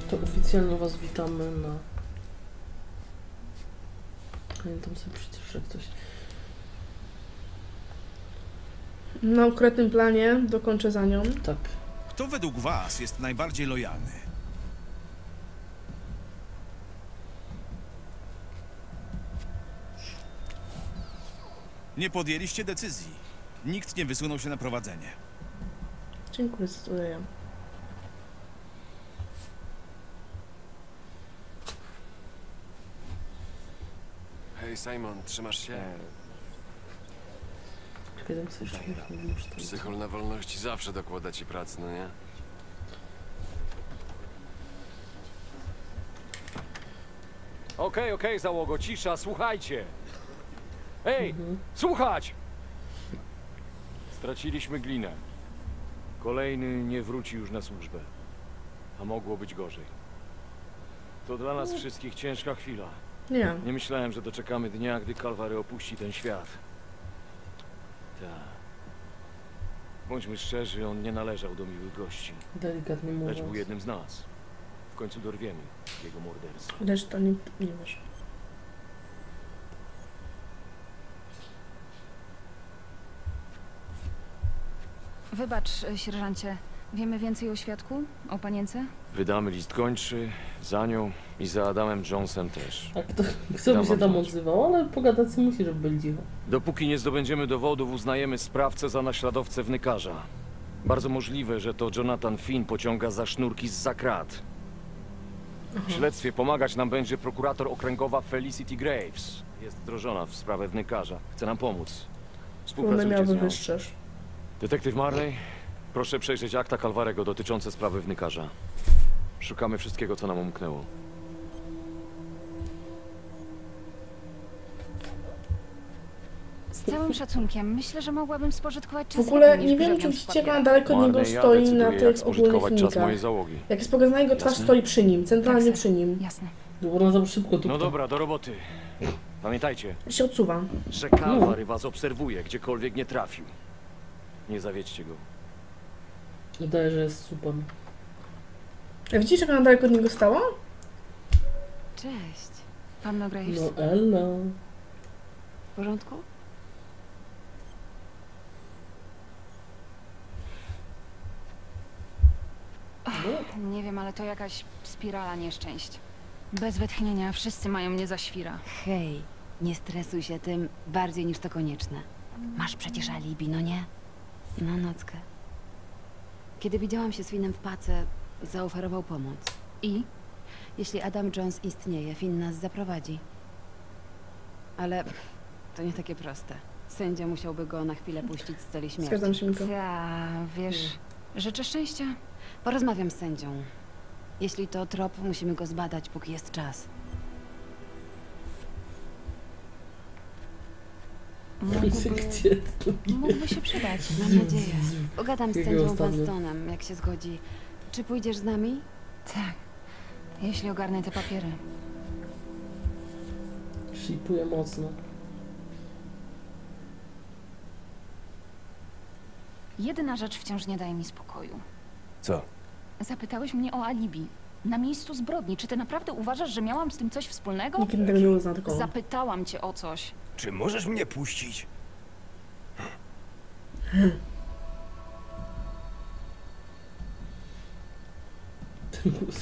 To oficjalnie was witamy na... Pamiętam sobie przecież, że ktoś... Na ukrytym planie dokończę za nią. Tak. Kto według was jest najbardziej lojalny? Nie podjęliście decyzji. Nikt nie wysunął się na prowadzenie. Dziękuję za studia. Hej Simon, trzymasz się? Kiedy chcesz już tam... Psychol na wolności zawsze dokłada ci pracy, no nie? Okej, załogo, cisza, słuchajcie! Ej, słuchać! Straciliśmy Glinę. Kolejny nie wróci już na służbę. A mogło być gorzej. To dla nas wszystkich ciężka chwila. Nie. Nie myślałem, że doczekamy dnia, gdy Calvary opuści ten świat. Tak. Bądźmy szczerzy, on nie należał do miłych gości. Delikatnie Lecz mówiąc. był jednym z nas. W końcu dorwiemy jego morderstwa. Reszta nie wiesz. Wybacz, sierżancie. Wiemy więcej o świadku? O panience? Wydamy list gończy, za nią i za Adamem Jonesem też. A kto by się tam odzywał, ale pogadać sobie musi, żeby byli cicho. Dopóki nie zdobędziemy dowodów, uznajemy sprawcę za naśladowcę wnykarza. Bardzo możliwe, że to Jonathan Finn pociąga za sznurki zza krat. W śledztwie pomagać nam będzie prokurator okręgowa Felicity Graves. Jest wdrożona w sprawę wnykarza. Chce nam pomóc. One Współpracujcie miały z nią. wyższysz. Detektyw Marley, proszę przejrzeć akta Calvarego dotyczące sprawy wnykarza. Szukamy wszystkiego, co nam umknęło. Z całym szacunkiem, myślę, że mogłabym spożytkować W czas ogóle lepiej niż nie wiem, czy grzebiąc w widzicie, jak papierach. ona daleko od niego Marley, ja stoi na decyduję, jak tych ogólnych spożytkować czas mojej filmikach. załogi. Jak jest pokazana jego twarz, Jasne? stoi przy nim, centralnie Tak, przy nim. Jasne. Bo ona za szybko tu. No dobra, do roboty. Pamiętajcie, Się odsuwa. że Calvary was obserwuje, gdziekolwiek nie trafił. Nie zawiedźcie go. Wydaje, że jest super. A widzisz, jak ona daleko od niego stała? Cześć. Panno Graves. No Ella. W porządku? Nie wiem, ale to jakaś spirala nieszczęść. Bez wytchnienia wszyscy mają mnie za świra. Hej, nie stresuj się tym bardziej niż to konieczne. Masz przecież alibi, no nie? Na nockę. Kiedy widziałam się z Finnem w pace, zaoferował pomoc. I? Jeśli Adam Jones istnieje, Finn nas zaprowadzi. Ale to nie takie proste. Sędzia musiałby go na chwilę puścić z celi śmierci. Zgadzam się, Miko. Ja, wiesz, życzę szczęścia. Porozmawiam z sędzią. Jeśli to trop, musimy go zbadać, póki jest czas. Gdzie to Mógłby się przydać. Mam nadzieję. Pogadam z Jakiego sędzią ostatnio? Vanstonem, jak się zgodzi. Czy pójdziesz z nami? Tak, jeśli ogarnę te papiery. shipuje mocno. Jedna rzecz wciąż nie daje mi spokoju. Co? Zapytałeś mnie o alibi. Na miejscu zbrodni. Czy ty naprawdę uważasz, że miałam z tym coś wspólnego? Nikt tego nie uzna, tylko on. Zapytałam cię o coś. Czy możesz mnie puścić? Ten głos.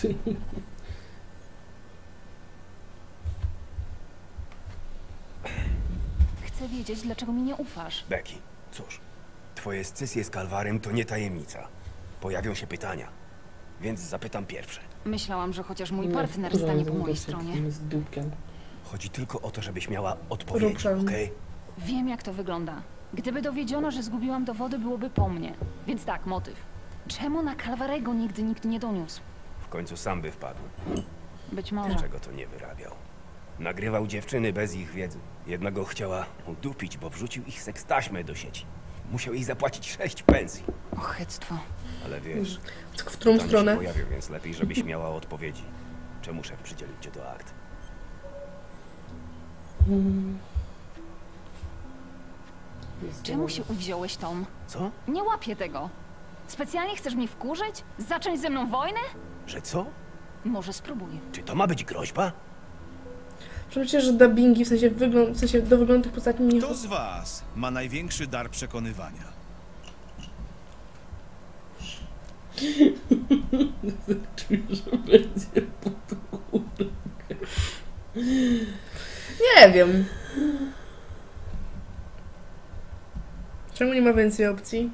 Chcę wiedzieć, dlaczego mi nie ufasz. Becky, cóż, twoje scysje z Kalwarem to nie tajemnica. Pojawią się pytania, więc zapytam pierwsze. Myślałam, że chociaż mój Nie, partner wkurzam stanie ten po mojej głos, jak stronie. jest dupkiem. Chodzi tylko o to, żebyś miała odpowiedzi, Ruszam. okej? Wiem, jak to wygląda. Gdyby dowiedziono, że zgubiłam dowody, byłoby po mnie. Więc tak, motyw. Czemu na Calvarego nigdy nikt nie doniósł? W końcu sam by wpadł. Być może. Dlaczego to nie wyrabiał? Nagrywał dziewczyny bez ich wiedzy. Jedna go chciała udupić, bo wrzucił ich sekstaśmę do sieci. Musiał jej zapłacić 6 pensji. Ochyctwo. Ale wiesz, W którą tam się stronę? pojawił, więc lepiej, żebyś miała odpowiedzi. Czemu szef przydzielił cię do akt? Czemu się uwziąłeś, Tom? Co? Nie łapię tego. Specjalnie chcesz mnie wkurzyć? Zacząć ze mną wojnę? Że co? Może spróbuj. Czy to ma być groźba? Przecież, że dubbingi, w sensie do wyglądu tych postaci nie... Kto z was ma największy dar przekonywania? Czuję, że będzie podgórkę. Nie wiem. Czemu nie ma więcej opcji?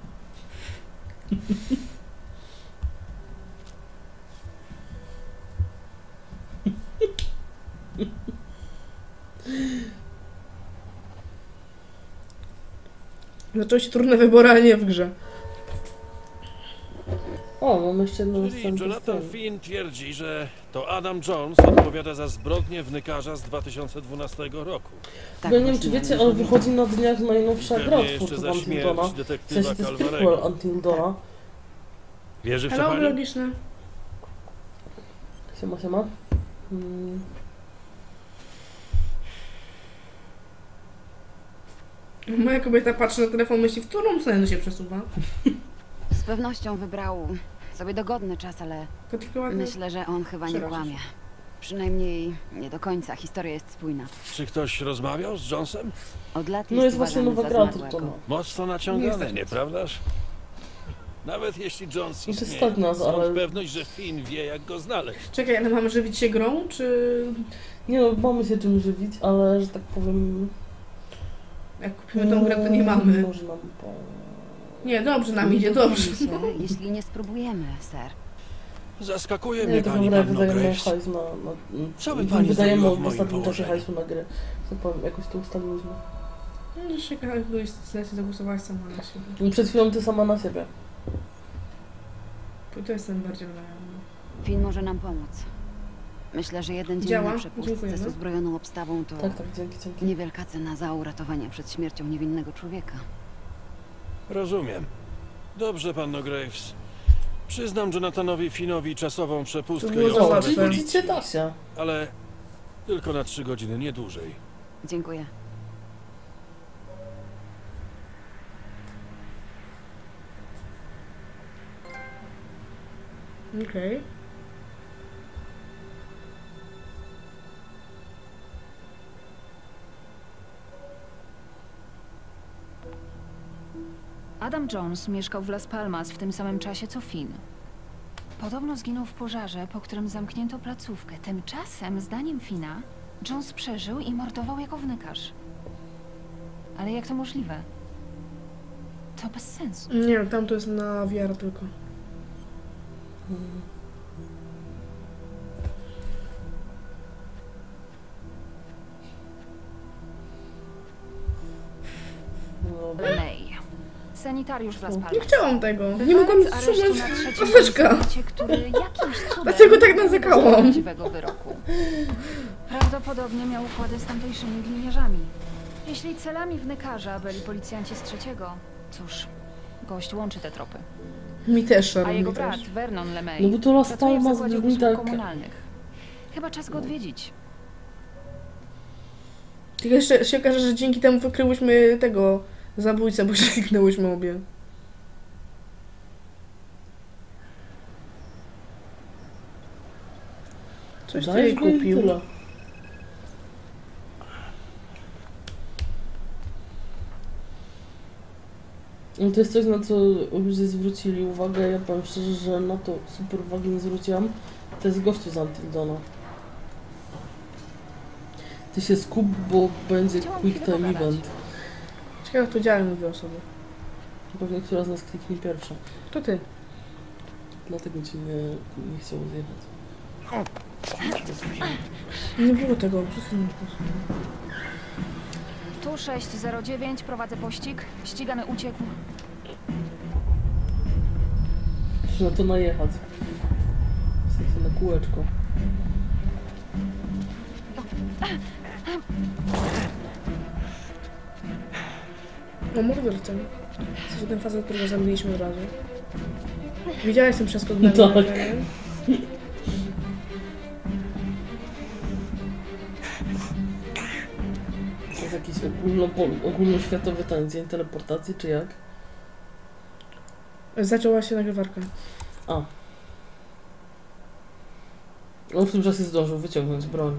Zaczęły się trudne wybory, ale nie w grze. O, mam jeszcze jedną Czyli scenkę z Jonathan tym. Finn twierdzi, że to Adam Jones odpowiada za zbrodnię wnykarza z 2012 roku. Tak Ja nie wiem, właśnie czy wiecie, należy ale wiedzieć. wychodzi na dniach najnowsza gra Pewnie jeszcze twórców za Until śmierć Dawna. W detektywa sensie to jest Calvarego. prequel Until Dawna. Wierzy w to Hello, pani? biologiczne. Siema, siema. Mm. Moja kobieta patrzy na telefon, myśli, w którą stronę się przesuwa. Z pewnością wybrał sobie dogodny czas, ale To tylko ładnie. myślę, że on chyba nie Przerażasz. kłamie. Przynajmniej nie do końca. Historia jest spójna. Czy ktoś rozmawiał z Jonesem? Od lat No jest właśnie uważany nowa za gra zmarłego. tylko. Mocno Nie naciągane, jesteś. nieprawdaż? Nawet jeśli Jones Znaczy, istnieje, stać nas, skąd ale- pewność, że Finn wie, jak go znaleźć? Czekaj, ale mamy żywić się grą, czy... Nie no, mamy się czym żywić, ale że tak powiem... Jak kupimy tą grę, to nie mamy. Może nam po... Nie, dobrze nam idzie, dobrze. Dowiemy się, jeśli nie spróbujemy, ser. Zaskakuje Nie, mnie taką pani grę panno wydajemy Graves. hajs na... Co by pani wydajemy zrobiła w w moim ostatnim czasie położeniu? hajsu na gry. Co powiem, jakoś to ustaliliśmy. No, że się kalkuluje, zagłosowałaś sama na siebie. Przed chwilą ty sama na siebie. To jestem bardziej na... Finn może nam pomóc. Myślę, że jeden dzień Działa. na przepustce Dziękujemy. z uzbrojoną obstawą to Tak, dzięki. niewielka cena za uratowanie przed śmiercią niewinnego człowieka. Rozumiem. Dobrze, panno Graves. Przyznam Jonathanowi Finnowi czasową przepustkę To było i za ochronę łatwe. Czyli policji, widzicie, da się. ale tylko na 3 godziny, nie dłużej. Dziękuję. Okej. Adam Jones mieszkał w Las Palmas w tym samym czasie co Finn. Podobno zginął w pożarze, po którym zamknięto placówkę. Tymczasem, zdaniem Finna, Jones przeżył i mordował jako wnykarz. Ale jak to możliwe? To bez sensu. Nie, tam to jest na VR tylko. No, May. Sanitariusz w Las Palmas. Nie chciałam tego. Nie Wywalec mogłam aresztu wstrzymać na trzecim paseczka. komicie, który jakimś cudem Dlatego tak nie narzekałam. wyznał prawdziwego wyroku. Prawdopodobnie miał układy z tamtejszymi gliniarzami. Jeśli celami wnykarza byli policjanci z trzeciego, cóż, gość łączy te tropy. Mi też, A Sharon, jego mi brat, też. Vernon LeMay, No bo to Las pracuje w Palmas zakładzie brzmi usług tak... komunalnych. Chyba czas go odwiedzić. Tylko jeszcze się okaże, że dzięki temu wykryłyśmy tego zabójcę, bo się kliknęłyśmy obie. Coś ty jej Dajesz go i kupił. tyle. No to jest coś, na co ludzie zwrócili uwagę. Ja powiem szczerze, że na to super uwagi nie zwróciłam. To jest gościu z Until Dawna. Ty się skup, bo będzie Chciałam quick chwilę time pogadać. event. Ciekawe, jak to działa, mówię o sobie. Pewnie która z nas kliknie pierwsza. To ty. Dlatego ci nie chciało zjechać. Nie było tego. Przed chwilą po Tu 609, prowadzę pościg. Ścigany uciekł. Muszę na to najechać. W sensie na kółeczko. No mordercę. W sensie ten facet, którego zabiliśmy od razu. Widziałeś ten przeskok na Tak. mnie? To jest jakiś ogólnoświatowy dzień teleportacji, czy jak? Zaczęła się nagrywarka. A. On w tym czasie zdążył wyciągnąć broń.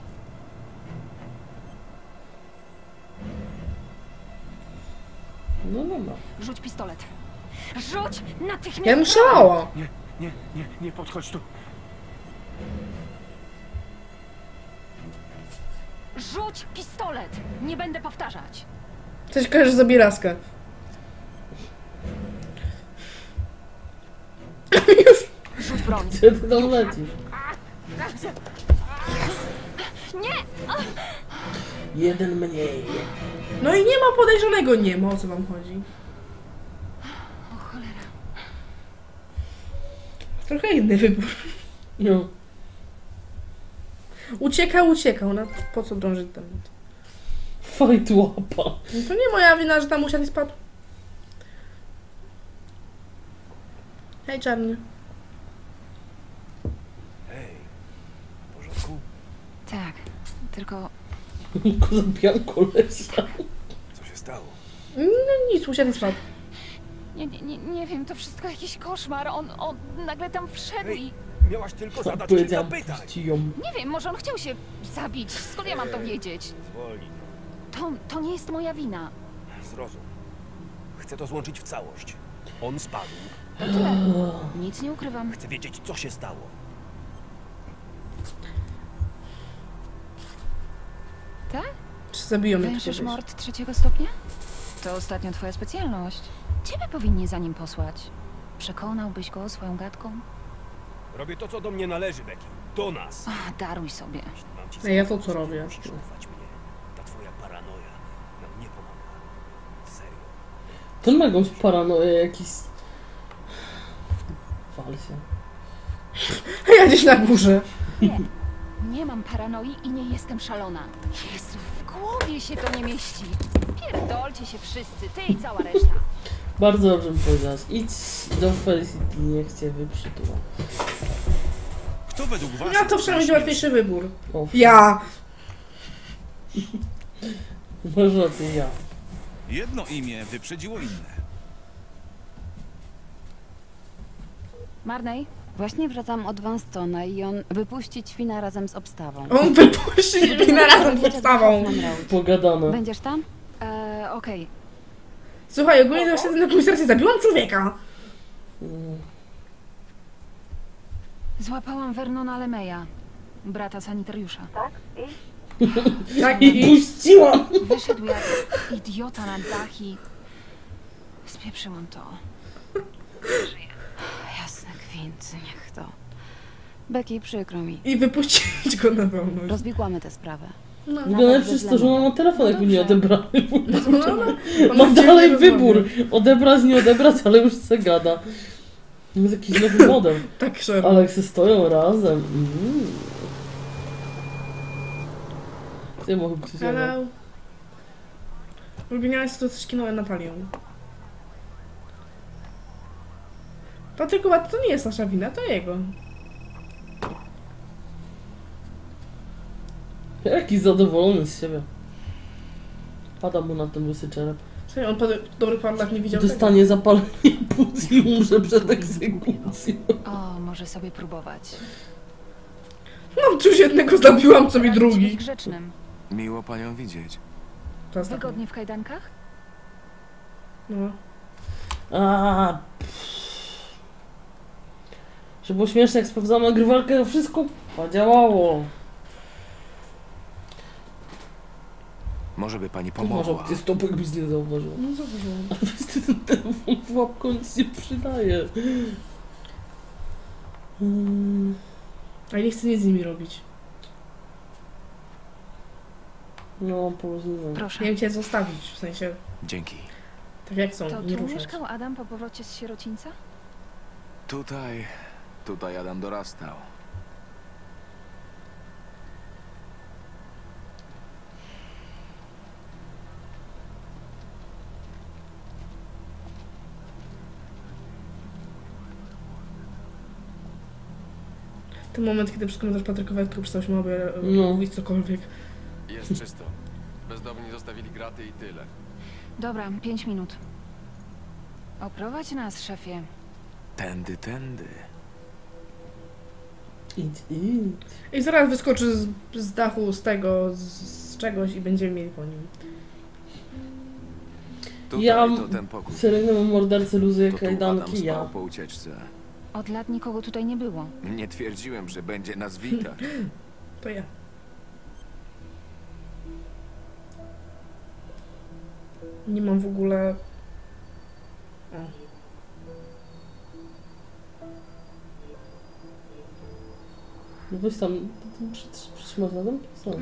No dobra. Rzuć pistolet. Rzuć natychmiast! Ja bym szalała. Nie podchodź tu. Rzuć pistolet! Nie będę powtarzać. Coś kojarzy zabieraskę. Rzuć broń. Gdzie ty tam lecisz? Nie! Jeden mniej. No i nie ma podejrzanego, nie ma, o co wam chodzi. O cholera. Trochę inny wybór. No. Uciekał, no po co drążyć tam? Fight łapa. No to nie moja wina, że tam usiadł i spadł. Hej, czarny. Hej, w porządku? Tak, tylko Za pianką leżał. Co się stało? No nic, usiadł i spadł. nie wiem, to wszystko jakiś koszmar. On nagle tam wszedł i... Miałaś tylko zadać kilka Powiedziałam, pytań. puści ją. Nie wiem, może on chciał się zabić. Skąd ja mam to wiedzieć? Zwolnij. To nie jest moja wina. Zrozum. Chcę to złączyć w całość. On spadł. To tyle. Nic nie ukrywam. Chcę wiedzieć, co się stało. Tak? Czy zabiją mnie Wężysz kiedyś? mord 3. stopnia? To ostatnio twoja specjalność. Ciebie powinni za nim posłać. Przekonałbyś go swoją gadką? Robię to, co do mnie należy, Becky. Do nas. Ach, daruj sobie. Jeśli mam ci Ej, ja to zaufać, co robię? musisz ufać mnie. Ta twoja paranoja nam nie pomaga. Serio. To ma jakąś paranoję, jakiś... Wal się. Ja gdzieś na górze. Nie mam paranoi i nie jestem szalona. Jezu, w głowie się to nie mieści. Pierdolcie się wszyscy, ty i cała reszta. Bardzo dobrze mi powiedziałaś. Idź do Felicity, niech cię wyprzytula. Kto według was... Ja to przynajmniej będzie łatwiejszy wybór. O, Ja. masz rację, ja. Jedno imię wyprzedziło inne. Marnej, Właśnie wracam od Vanstona i on wypuści Ćwina razem z obstawą. On wypuści Ćwina razem z podstawą. Pogadane. będziesz tam? Okej. Słuchaj, ogólnie to właśnie na komisarce zabiłam człowieka. Złapałam Vernona Lemeya, brata sanitariusza. Tak, I puściłam! Wyszedł jak idiota na dach i... Spieprzyłam to. Żyję. Jasne, gwint, niech to. Becky, przykro mi. I wypuścić go na wolność. Rozwikłamy tę sprawę. No. Najlepsze jest to, że ona ma telefon, jakby nie odebrany. No, Ma dalej wybór. Odebrać, nie odebrać, ale już se gada. To jest jakiś nowy model. Tak, szef. Ale jak se stoją razem. Gdzie mogę być? Hello. Ulubieniałeś to coś kinąłem na palion. To tylko to nie jest nasza wina, to jego. Jaki zadowolony z siebie. Pada mu na ten łysy czerep. Słuchaj, on po dobrych parę lat nie widział Dostanie zapalenie płuc i umrze przed egzekucją. O, może sobie próbować. tego. No, cóż jednego zabiłam, co mi Radzić drugi. być grzecznym. Miło panią widzieć. To jest Wygodnie w kajdankach? No. A. Żeby było śmieszne, jak sprawdzamy nagrywalkę, wszystko działało. Może by pani Może pomogła. ty stopek byś nie zauważył. No zauważyłam. Ale wtedy ten telefon w łapką nic nie przydaje. A ja nie chcę nic z nimi robić. No, porozumiałem. Proszę. Miałem cię zostawić, w sensie, Dzięki. tak jak są, To nie tu ruszać. mieszkał Adam po powrocie z sierocińca? Tutaj Adam dorastał. Ten moment, kiedy przez komentarz Patrykowa tylko przestałyśmy obie No. mówić cokolwiek. Jest czysto. Bezdomni zostawili graty i tyle. Dobra, 5 minut. Oprowadź nas, szefie. Tędy. Idź. I zaraz wyskoczy z dachu, z tego, z czegoś i będziemy mieli po nim. Tutaj Ja to ten pokój. seryjnemu mordercy luzuję To tu Adam kajdanki, ja. spał po ucieczce. Od lat nikogo tutaj nie było. Nie twierdziłem, że będzie nas witać. To ja. Nie mam w ogóle... O. No weź tam, przytrzymać na tym? Dobra,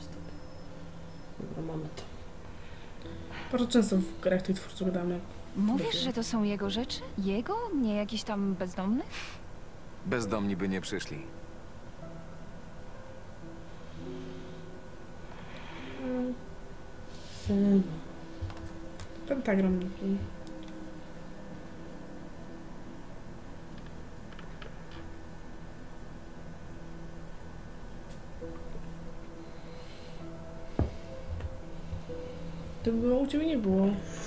mamy to. Bardzo często w grach tych twórców gadamy. Mówisz, że to są jego rzeczy? Jego? Nie jakiś tam bezdomny? Bezdomni by nie przyszli. Syna. Pentagram. To było u ciebie nie było.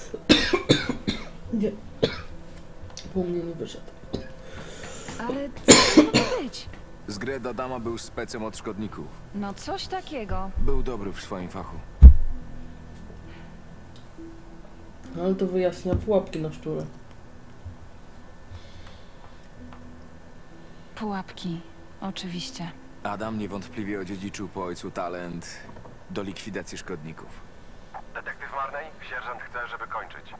Nie. Po mnie nie wyszedł. Ale co to ma być? Z Gred Adama był specem od szkodników. No coś takiego. Był dobry w swoim fachu. Ale to wyjaśnia pułapki na szczurę. Pułapki. Oczywiście. Adam niewątpliwie odziedziczył po ojcu talent do likwidacji szkodników. Detektyw Marney, sierżant chce, żeby kończyć.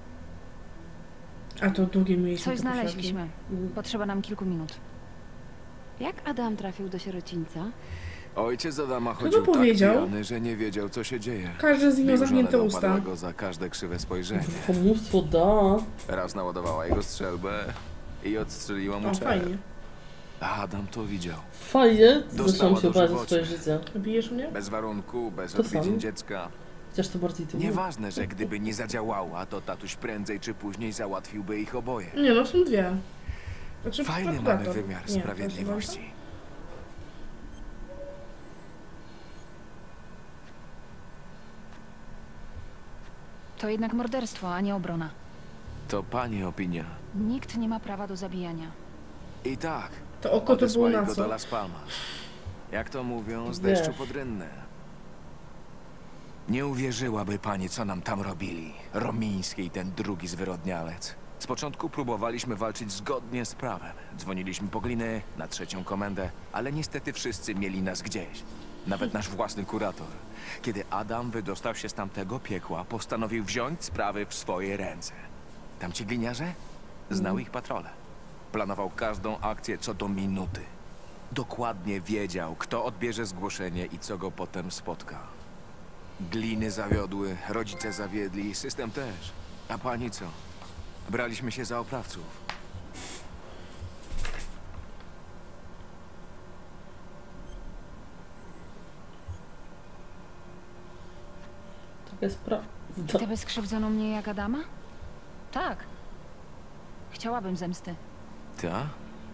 A to długie mieliśmy. Coś te poszlaki. znaleźliśmy. Potrzeba nam kilku minut. Jak Adam trafił do sierocińca? Ojciec Adama to chodził tak powiedział? pijany, że nie wiedział, co się dzieje. Każdy z nich miał Bił żonę zamknięte do usta. upadłego za każde krzywe spojrzenie. Pomóstwo da. Raz naładowała jego strzelbę i odstrzeliła mu O, czele. fajnie. A Adam to widział. Fajnie. Dostała Zaczęłam się do obawiać o swoje żywocie. życie. Bijesz mnie? Bez warunku, bez To odwiedzin samo. dziecka. Chociaż to bardziej ty. Nieważne, że gdyby nie zadziałała, to tatuś prędzej czy później załatwiłby ich oboje. Nie, no są dwie. Znaczy, Fajny mamy prokurator. wymiar Nie, to jest sprawiedliwości. To jednak morderstwo, a nie obrona. To pani opinia. Nikt nie ma prawa do zabijania. I tak, To oko to było odesłali na go do co? Las Palmas. Jak to mówią, z Wiesz. deszczu pod rynnę. Nie uwierzyłaby pani, co nam tam robili. Romiński i ten drugi zwyrodnialec. Z początku próbowaliśmy walczyć zgodnie z prawem. Dzwoniliśmy po gliny, na 3. komendę, ale niestety wszyscy mieli nas gdzieś. Nawet nasz własny kurator. Kiedy Adam wydostał się z tamtego piekła, postanowił wziąć sprawy w swoje ręce. Tamci gliniarze? Znał ich patrole. Planował każdą akcję co do minuty. Dokładnie wiedział, kto odbierze zgłoszenie i co go potem spotka. Gliny zawiodły, rodzice zawiedli, system też. A pani co? Braliśmy się za oprawców. Taka jest prawda. Gdyby skrzywdzono mnie jak Adama? Tak. Chciałabym zemsty. Ta?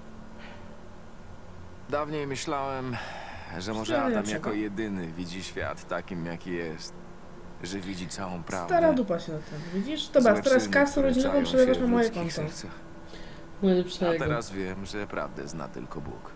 Dawniej myślałem, że może Stara Adam czego? jako jedyny widzi świat takim, jaki jest. Że widzi całą prawdę. Stara dupa się na tym. Widzisz? Dobra, Złe teraz czyny, kasę które rodzinową czają przelewasz się na w moje ludzkich konto. sercach. A Najlepszego. teraz wiem, że prawdę zna tylko Bóg.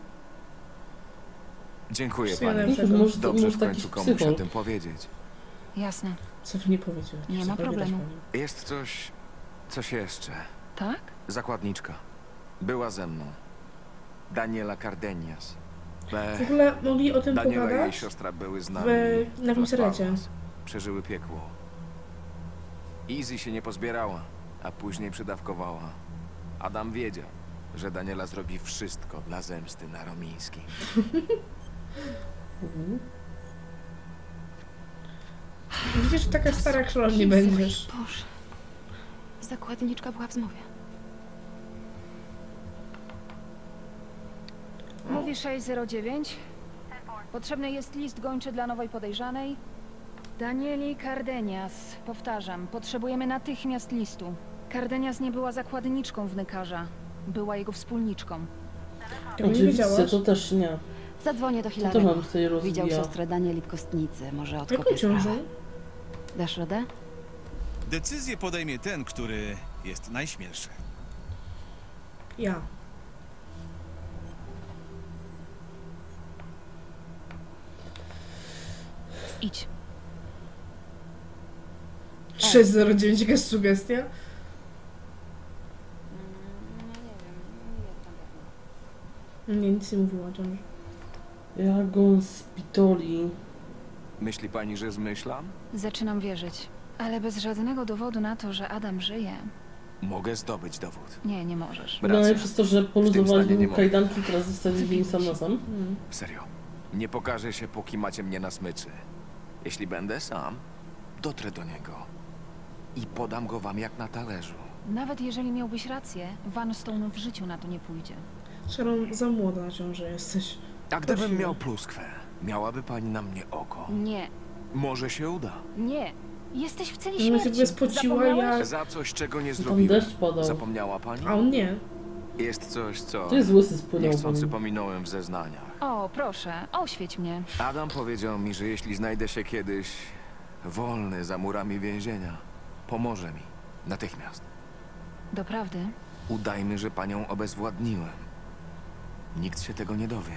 Dziękuję Wszystkiego pani. najlepszego. Może, Dobrze może w taki końcu komuś o psychol. tym powiedzieć. Jasne. Co wy nie powiedziałeś? Nie Co ma powiadasz problemu. pani? Jest coś jeszcze. Tak? Zakładniczka. Była ze mną. Daniela Cardenias. W ogóle mogli o tym Daniela i jej pogadać? siostra były z nami na Las komisariacie. Palmas. Przeżyły piekło. Easy się nie pozbierała, a później przydawkowała. Adam wiedział, że Daniela zrobi wszystko dla zemsty na Romińskim. Widzisz, że taka stara królowa nie będziesz. Boże. Zakładniczka była w zmowie. Mówi 609. Potrzebny jest list gończy dla nowej podejrzanej. Danieli Cardenias. Powtarzam, potrzebujemy natychmiast listu. Cardenias nie była zakładniczką wnykarza. Była jego wspólniczką. Tego nie Oczywiście, wiedziałaś? to też nie. Zadzwonię do To też Hilarego. mam tutaj Widział rozwija. siostrę Danieli w kostnicy. Może Jaką odkopię sprawę. ciążą? Dasz radę? Decyzję podejmie ten, który jest najśmielszy. Ja. Idź. 609, jakaś sugestia? Nie, nic nie mówiła, John. Ja go spitoli. Myśli pani, że zmyślam? Zaczynam wierzyć. Ale bez żadnego dowodu na to, że Adam żyje. Mogę zdobyć dowód. Nie, nie możesz. No i Racja. przez to, że W tym stanie poluzowali nie mu mogę. kajdanki, teraz zostawili sam na sam. Serio. Nie pokażę się, póki macie mnie na smyczy. Jeśli będę sam, dotrę do niego. I podam go wam jak na talerzu. Nawet jeżeli miałbyś rację, Van Stone w życiu na to nie pójdzie. Sharon, za młoda na ciąży jesteś. A gdybym Prosimy. miał pluskwę, miałaby pani na mnie oko. Nie, Może się uda. nie. Jesteś w celi No się śmierci. w ogóle spociła Zapomniałeś? jak... Za coś, czego nie Tam zrobiłem. deszcz padał. Zapomniała pani? A on nie. Jest coś, co To jest łysy spłynął po niechcący nim. pominąłem w zeznaniach. O, proszę, oświeć mnie. Adam powiedział mi, że jeśli znajdę się kiedyś wolny za murami więzienia, pomoże mi. Natychmiast. Doprawdy? Udajmy, że panią obezwładniłem. Nikt się tego nie dowie.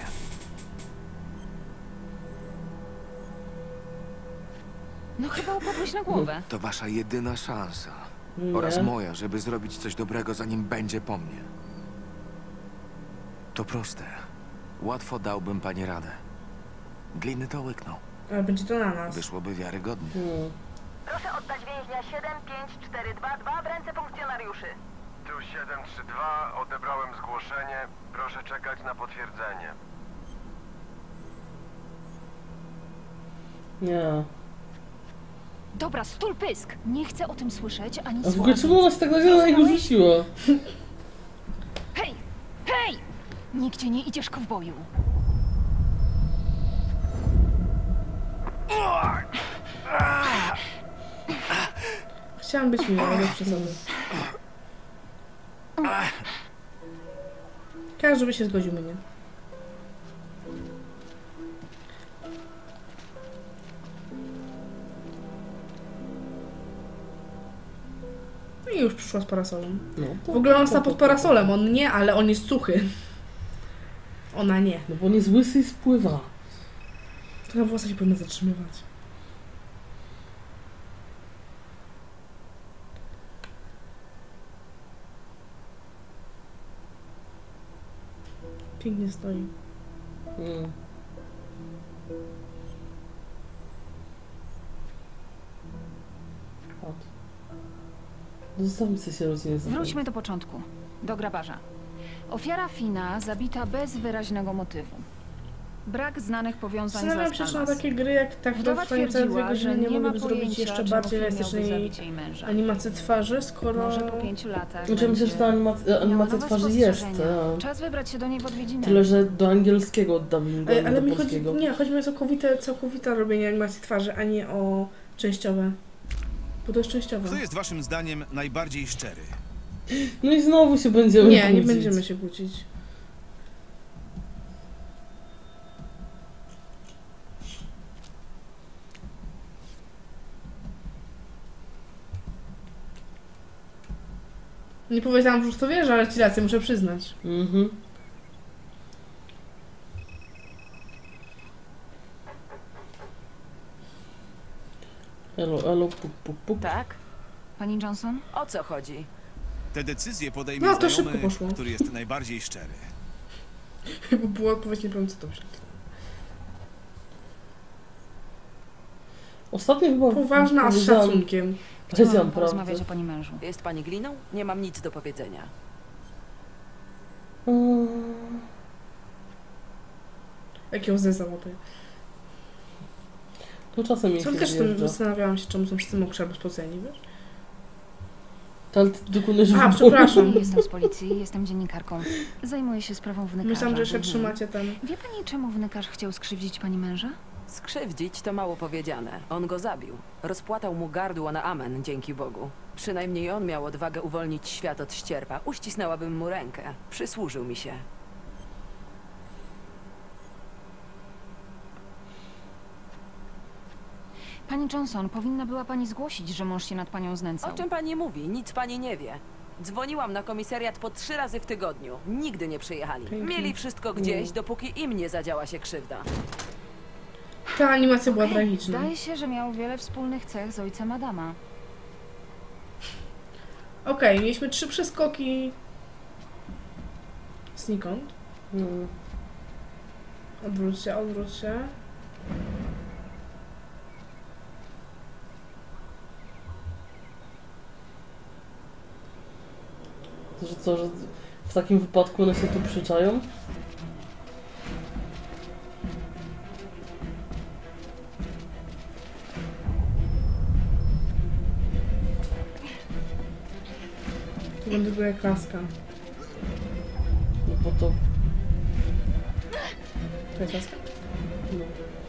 No chyba upokój na głowę. To wasza jedyna szansa. Nie. Oraz moja, żeby zrobić coś dobrego, zanim będzie po mnie. To proste. Łatwo dałbym pani radę. Gliny to łyknął. Ale będzie to na nas. Wyszłoby wiarygodnie. Proszę oddać więźnia 75422 w ręce funkcjonariuszy. Tu 732, odebrałem zgłoszenie. Proszę czekać na potwierdzenie. Nie. Dobra, stul pysk! Nie chcę o tym słyszeć, ani A w ogóle słowa. czemu ona się tak nagle na niego rzuciła? Hej! Hej! Nigdzie nie idziesz, kowboju. Chciałam być miła, ale przesady. Każdy by się zgodził, mnie. No i już przyszła z parasolem. No, to, W ogóle on sta pod parasolem, on nie, ale on jest suchy. Ona nie. No bo on jest łysy i spływa. Trochę włosa się powinna zatrzymywać. Pięknie stoi. Zostawmy sobie się rodzinie. Wróćmy do początku. Do grabarza. Ofiara Fina zabita bez wyraźnego motywu. Brak znanych powiązań z Zastanawiam Las się, czy na Palmas. takie gry jak tak Wdowa w całej twierdziła, godziny że nie nie ma mogłyby zrobić pojęcia, jeszcze czemu bardziej Fin miałby realistycznej zabić jej męża. animacji twarzy, skoro... Może po 5 latach Znaczy myślę, że ta animacja twarzy jest. Czas wybrać się do niej w odwiedziny. Tyle, że do angielskiego dubbingu, a nie Ale do mi chodzi, polskiego. nie, chodzi mi o całkowite robienie animacji twarzy, a nie o częściowe. Bo to jest częściowe. Kto jest waszym zdaniem najbardziej szczery? No i znowu się będziemy Nie, nie kłócić. będziemy się kłócić. Nie powiedziałam, że już to wierzę, ale ci rację muszę przyznać. Mhm. Elo, puk, puk, puk. Tak? Pani Johnson? O co chodzi? Te decyzje podejmie No, to znajomy, szybko poszło. który jest najbardziej szczery. Bo była odpowiedź, nie powiem co to myślę. Ostatnio chyba... Poważna, a z powiedziałam- szacunkiem. Powiedziałam Chciałam prawdę. porozmawiać o pani mężu. Jest pani Gliną? Nie mam nic do powiedzenia. Jak ją załapie. To czasem mi Co się też zjeżdża. zastanawiałam się, czemu są wszyscy mokrzy albo spoceni, wiesz? To ale ty dokonujesz A, wyboru. przepraszam. Nie jestem z policji, jestem dziennikarką. Zajmuję się sprawą wnykarza. Myślałam, że jeszcze trzymacie ten... Wie pani, czemu wnykarz chciał skrzywdzić pani męża? Skrzywdzić to mało powiedziane. On go zabił. Rozpłatał mu gardło na amen, dzięki Bogu. Przynajmniej on miał odwagę uwolnić świat od ścierwa. Uścisnęłabym mu rękę. Przysłużył mi się. Pani Johnson, powinna była pani zgłosić, że mąż się nad panią O znęcał. czym pani mówi? Nic pani nie wie. Dzwoniłam na komisariat po 3 razy w tygodniu. Nigdy nie przyjechali. Pięknie. Mieli wszystko gdzieś, dopóki im nie zadziała się krzywda. Ta animacja była tragiczna. Zdaje się, że miał wiele wspólnych cech z ojcem Adama. Okej, mieliśmy 3 przeskoki znikąd. Odwróć się, odwróć się. Że co, że w takim wypadku one się tu przyczają? Tu będzie była klaska. No bo to... To jest klaska? No.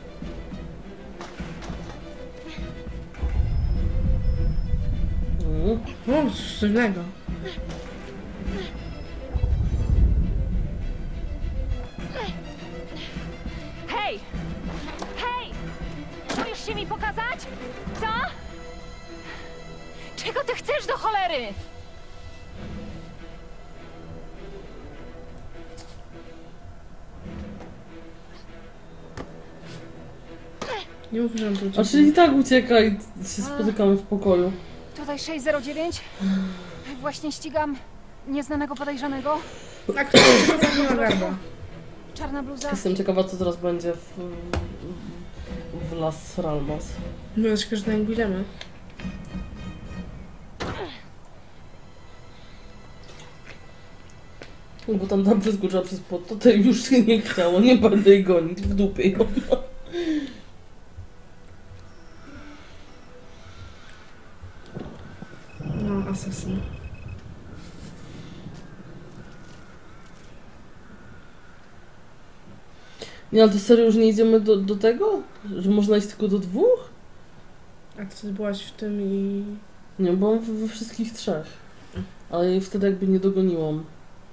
O, coś innego. Hej! Hej! Boisz się mi pokazać? Co? Czego ty chcesz do cholery? Nie mów, że on tu uciekł. A czyli i tak uciekaj, się spotykamy w pokoju. Tutaj 609. Właśnie ścigam nieznanego podejrzanego. A kto nie ma garba? Czarna bluza. Jestem ciekawa, co teraz będzie w Las Palmas. No, jest każdy jak pójdziemy. Bo tam przeskoczyła przez płot, to tej już się nie chciało, nie będę jej gonić, w dupie ją. No, asasyn. Nie, ale to serio już nie idziemy do tego? Że można iść tylko do 2? A ty byłaś w tym i... Nie, byłam we wszystkich 3. Ale jej wtedy jakby nie dogoniłam.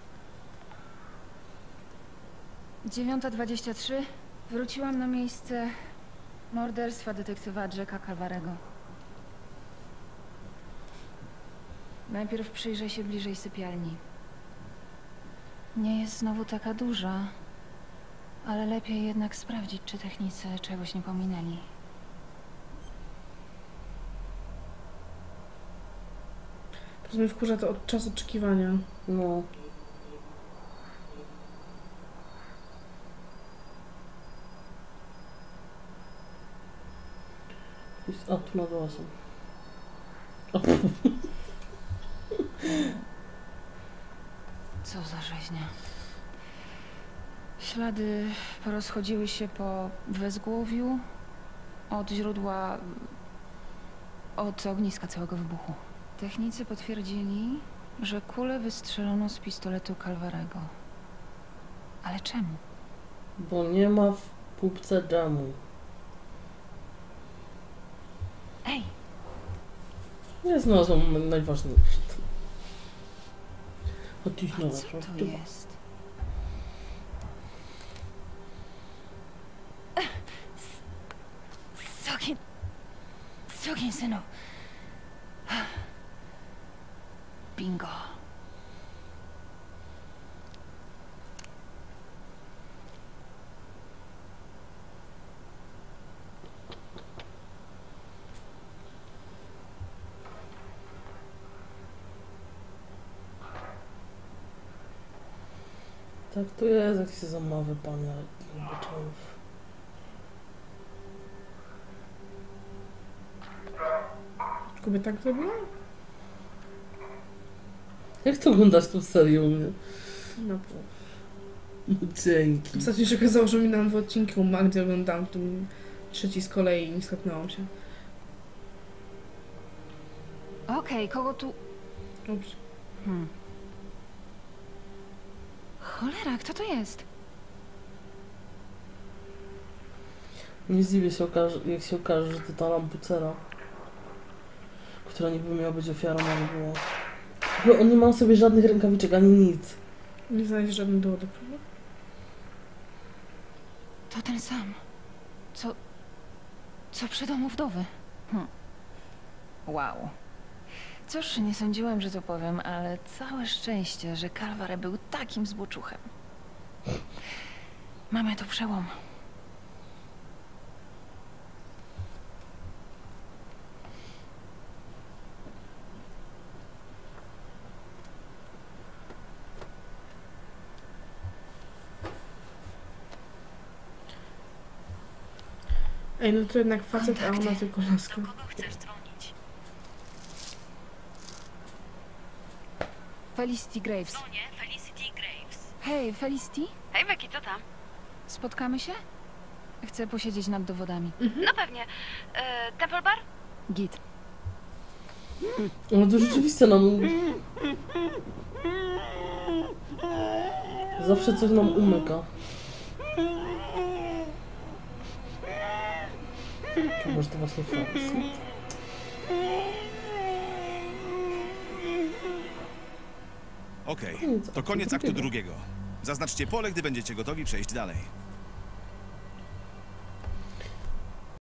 9:23. Wróciłam na miejsce morderstwa detektywa Jacka Calvarego. Najpierw przyjrzę się bliżej sypialni. Nie jest znowu taka duża, ale lepiej jednak sprawdzić, czy technicy czegoś nie pominęli. Po prostu mnie wkurza to od czasu oczekiwania. No. A, tu na dole są. Co za rzeźnia. Ślady porozchodziły się po wezgłowiu od źródła, od ogniska całego wybuchu. Technicy potwierdzili, że kulę wystrzelono z pistoletu Calvarego. Ale czemu? Bo nie ma w pupce dżemu. Ej! Ja znalazłam najważniejsze. A ty Co znalazłaś. to jest? Sogin synu. Bingo. Tak to jest, jak się zamawy pana obyczajów. Kuby tak zrobiła? Jak to oglądasz tą serię u mnie? No. Dzięki. Ostatnio się okazało, że mi na 2 odcinki u Magdy oglądałam, tu 3 z kolei i nie skapnęłam się. Okej, kogo tu... Ups. Cholera, kto to jest? Nie zdziwię się, jak się okaże, że to ta lampucera, która niby miała być ofiarą, ale była. Bo on nie ma sobie żadnych rękawiczek, ani nic. Nie znajdzie żadnych dowodów, prawda? To ten sam. Co przy domu wdowy. Wow. Cóż, nie sądziłem, że to powiem, ale całe szczęście, że Calvary był takim zboczuchem. Mamy tu przełom. Ej, no to jednak facet, a ona tylko laska. Felicity Graves. Hej, Felicity? Hej, Becky, co tam? Spotkamy się? Chcę posiedzieć nad dowodami. No pewnie. Temple Bar? Git. Ale to rzeczywiście nam... Zawsze coś nam umyka. Czy może to właśnie Felicity? Okej, to koniec aktu drugiego. Zaznaczcie pole, gdy będziecie gotowi przejść dalej.